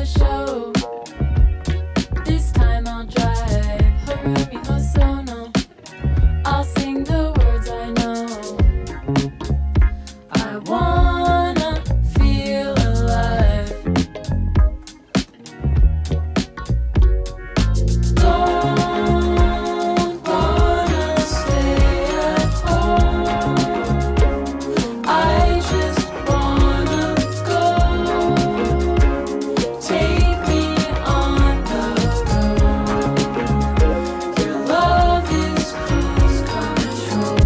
show. This time I'll drive Haroumi Hosono. I'll sing the words I know. I wanna feel alive. Don't wanna stay at home. I just wanna go. Take me on the road. Your love is cruise control.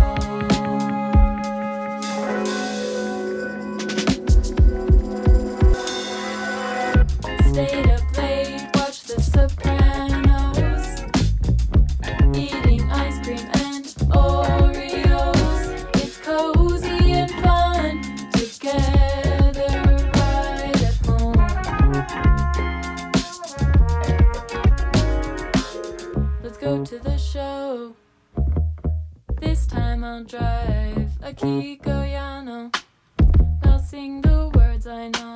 Stayed up late, watched the Sopranos, eating ice cream and Oreos. It's cozy and fun together right at home. Let's go to the show. This time I'll drive Akiko Yano. I'll sing the words I know.